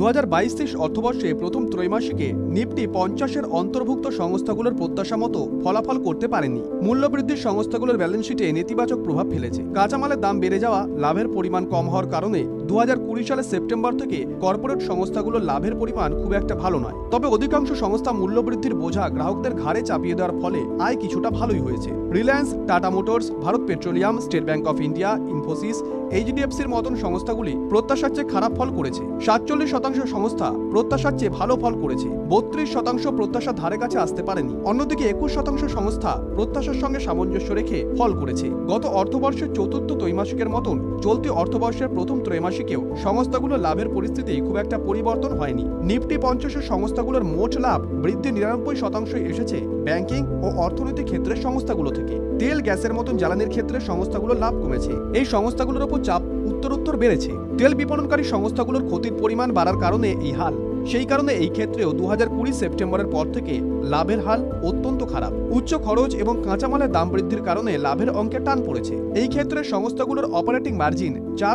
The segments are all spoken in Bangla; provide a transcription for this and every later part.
2022-23 অর্থবর্ষে প্রথম ত্রৈমাসিকে নিফটি 50-এর অন্তর্ভুক্ত সংস্থাগুলোর প্রত্যাশা মতো ফলাফল করতে পারেনি। মূল্যবৃদ্ধির সংস্থাগুলোর ব্যালেন্স শিটে নেতিবাচক প্রভাব ফেলেছে। কাঁচামালের দাম বেড়ে যাওয়া, লাভের পরিমাণ কম হওয়ার কারণে 2020 সালের সেপ্টেম্বর থেকে কর্পোরেট সংস্থাগুলোর লাভের পরিমাণ খুব একটা ভালো নয়। তবে অধিকাংশ সংস্থা মূল্যবৃদ্ধির বোঝা গ্রাহকদের ঘাড়ে চাপিয়ে দেওয়ার ফলে আয় কিছুটা ভালোই হয়েছে। রিলায়েন্স, টাটা মোটরস, ভারত পেট্রোলিয়াম, স্টেট ব্যাংক অফ ইন্ডিয়া, ইনফোসিস, এইচডিএফসির মতন সংস্থাগুলি প্রত্যাশার চেয়ে খারাপ ফল করেছে। 47% সংস্থা প্রত্যাশার চেয়ে ভালো ফল করেছে। 32% প্রত্যাশার ধারে কাছে আসতে পারেনি। অন্যদিকে 21% সংস্থা প্রত্যাশার সঙ্গে সামঞ্জস্য রেখে ফল করেছে। গত অর্থবর্ষের চতুর্থ ত্রৈমাসিকের মতন চলতি অর্থবর্ষের প্রথম ত্রৈমাসিকেও সংস্থাগুলোর লাভের পরিস্থিতি খুব একটা পরিবর্তন হয়নি। নিফটি 50-এর সংস্থাগুলোর মোট লাভ বৃদ্ধি 99% এসেছে ব্যাংকিং ও অর্থনৈতিক ক্ষেত্রের সংস্থাগুলো থেকে। তেল, গ্যাসের মতন জ্বালানির ক্ষেত্রে সংস্থাগুলোর লাভ কমেছে। এই সংস্থাগুলোর উপর চাপ উত্তরোত্তর বেড়েছে। তেল বিপণনকারী সংস্থাগুলোর ক্ষতির পরিমাণ বাড়ার কারণে এই হাল। সেই কারণে এই ক্ষেত্রেও 2020 সেপ্টেম্বরের পর থেকে লাভের হাল অত্যন্ত খারাপ। উচ্চ খরচ এবং কাঁচামালের দাম বৃদ্ধির কারণে লাভের অঙ্কে টান পড়েছে। এই ক্ষেত্রে সংস্থাগুলোর অপারেটিং মার্জিন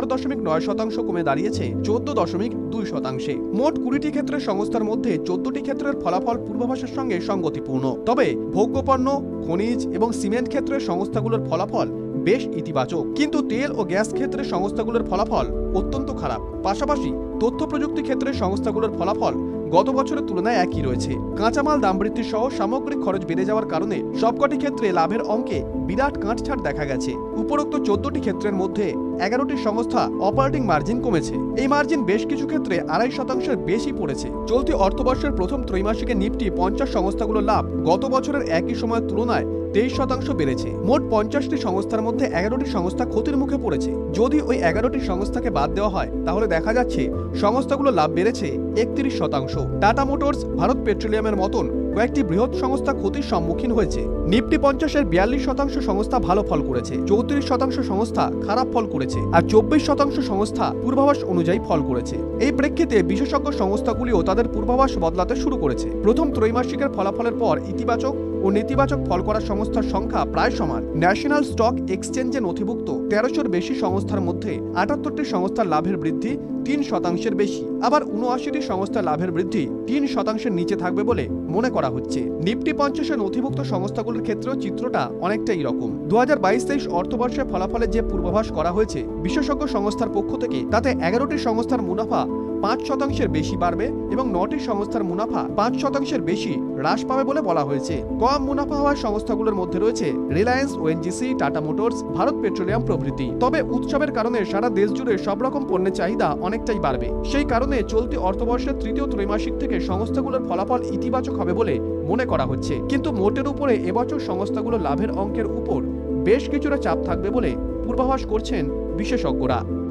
4.9% কমে দাঁড়িয়েছে 14.2%। মোট 20টি ক্ষেত্রের সংস্থার মধ্যে 14টি ক্ষেত্রের ফলাফল পূর্বাভাসের সঙ্গে সঙ্গতিপূর্ণ। তবে ভোগ্যপণ্য, খনিজ এবং সিমেন্ট ক্ষেত্রের সংস্থাগুলোর ফলাফল বেশ ইতিবাচক, কিন্তু তেল ও গ্যাস ক্ষেত্রের সংস্থাগুলোর ফলাফল অত্যন্ত খারাপ। পাশাপাশি তথ্য প্রযুক্তি ক্ষেত্রের সংস্থাগুলোর ফলাফল গত বছরের তুলনায় একই রয়েছে। কাঁচামাল দাম বৃদ্ধি সহ সামগ্রিক খরচ বেড়ে যাওয়ার কারণে সবকটি ক্ষেত্রে লাভের অঙ্কে বিরাট কাটছাট দেখা গেছে। উপরোক্ত 14টি ক্ষেত্রের মধ্যে 11টি সংস্থা অপারেটিং মার্জিন কমেছে। এই মার্জিন বেশ কিছু ক্ষেত্রে 2.5%-এর বেশি পড়েছে। চলতি অর্থবর্ষের প্রথম ত্রৈমাসিকে নিফটি 50 সংস্থাগুলোর লাভ গত বছরের একই সময়ের তুলনায় 23% বেড়েছে। মোট 50টি সংস্থার মধ্যে 11টি সংস্থা ক্ষতির মুখে পড়েছে। যদি ওই 11টি সংস্থাকে বাদ দেওয়া হয় তাহলে দেখা যাচ্ছে সংস্থাগুলো লাভ বেড়েছে 31%। টাটা মোটরস, ভারত পেট্রোলিয়ামের মতন কয়েকটি বৃহৎ সংস্থা ক্ষতির সম্মুখীন হয়েছে। নিফটি 50-এর 42% সংস্থা ভালো ফল করেছে, 34% সংস্থা খারাপ ফল করেছে আর 24% সংস্থা পূর্বাভাস অনুযায়ী ফল করেছে। এই প্রেক্ষিতে বিশেষজ্ঞ সংস্থাগুলিও তাদের পূর্বাভাস বদলাতে শুরু করেছে। প্রথম ত্রৈমাসিকের ফলাফলের পর ইতিবাচক ও নেতিবাচক ফল করা সংস্থার সংখ্যা প্রায় সমান। ন্যাশনাল স্টক এক্সচেঞ্জে নথিভুক্ত 1300-এর বেশি সংস্থার মধ্যে 78টি সংস্থার লাভের বৃদ্ধি 3%-এর বেশি, আবার 79টি সংস্থার লাভের বৃদ্ধি 3%-এর নিচে থাকবে বলে মনে করা হচ্ছে। নিফটি 50-এ নথিভুক্ত সংস্থাগুলোর ক্ষেত্রেও চিত্রটা অনেকটাই রকম। 2022-23 অর্থবর্ষের ফলাফলে যে পূর্বাভাস করা হয়েছে বিশেষজ্ঞ সংস্থার পক্ষ থেকে, তাতে 11টি সংস্থার মুনাফা 5%-এর বেশি বাড়বে এবং 9টি সংস্থার মুনাফা 5%-এর বেশি হ্রাস পাবে বলে বলা হয়েছে। কম মুনাফা হওয়া সংস্থাগুলোর মধ্যে রয়েছে রিলায়েন্স, ওএনজিসি, টাটা মোটরস, ভারত পেট্রোলিয়াম প্রভৃতি। তবে উৎসবের কারণে সারা দেশ জুড়ে সব রকম পণ্যের চাহিদা অনেকটাই বাড়বে। সেই কারণে চলতি অর্থবর্ষের তৃতীয় ত্রৈমাসিক থেকে সংস্থাগুলোর ফলাফল ইতিবাচক হবে বলে মনে করা হচ্ছে। কিন্তু মোটের উপরে এবছর সংস্থাগুলোর লাভের অঙ্কের উপর বেশ কিছুটা চাপ থাকবে বলে পূর্বাভাস করছেন বিশেষজ্ঞরা।